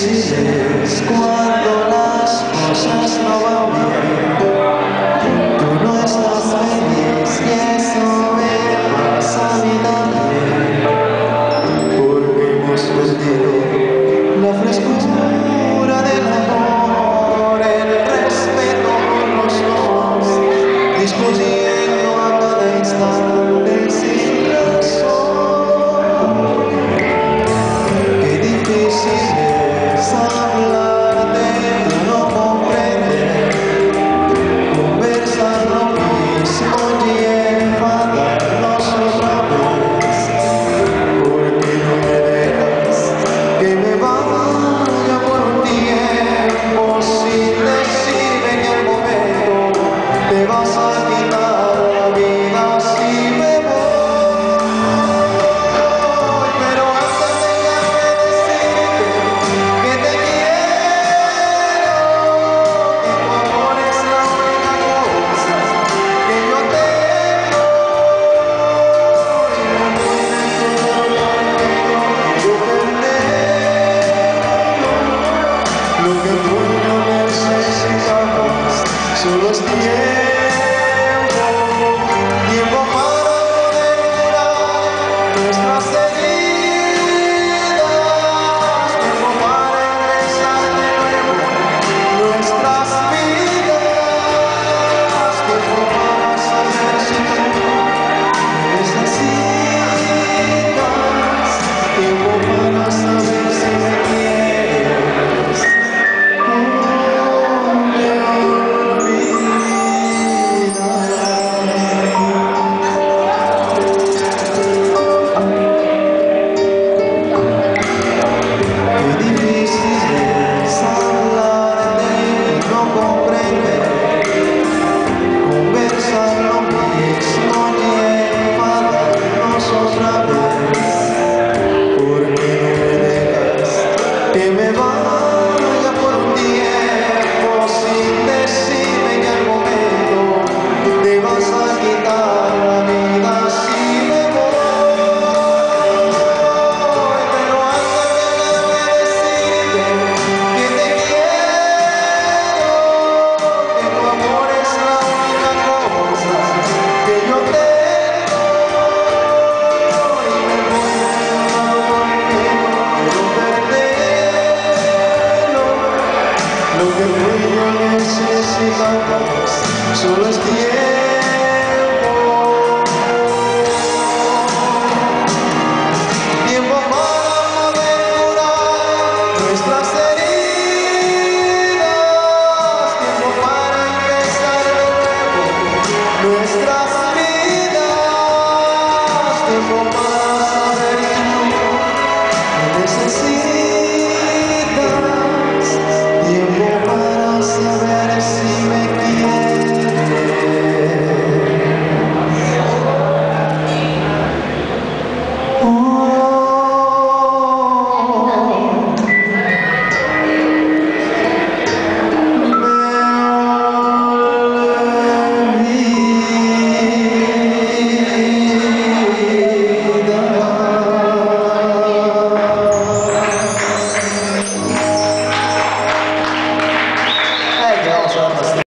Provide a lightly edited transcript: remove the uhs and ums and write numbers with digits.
difíciles cuando las cosas no van bien. Tú no estás feliz y eso me pasa a mí también, porque hemos perdido la frescura del amor, el respeto por los dos, discutiendo a cada instante sin razón. Qué difícil es hablarte, tú no comprendes, conversar lo mismo y enfadarnos otra vez. ¿Por qué no me dejas que me vaya por un tiempo sin decirme en el momento te vas a quitar la vida si me voy? Pero antes déjame decirte que te quiero, que tu amor es la única cosa que yo tengo, y me duele todo lo que no quiero perderlo. Lo que tú y yo necesitamos solo es tiempo para poder curar nuestras heridas, tiempo para empezar de nuevo nuestras vidas, tiempo para saber si tú me necesitas, tiempo para saber si me quieres o me olvidas. Qué difícil es hablarte y no comprender, conversar lo mismo y enfadarnos otra vez. ¿Por qué no me dejas que me vaya por un tiempo sin decirme en el momento te vas a quitar la vida si me voy? Pero antes déjame decirte que te quiero, que tu amor es la única cosa que yo tengo, y me voy porque no quiero perderlo. Lo que tú y yo necesitamos solo es tiempo